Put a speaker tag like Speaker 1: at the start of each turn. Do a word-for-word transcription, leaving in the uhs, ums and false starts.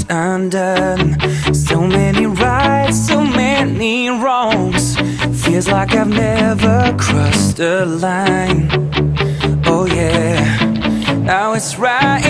Speaker 1: undone. So many rights, so many wrongs. Feels like I've never crossed a line. Oh yeah, now it's right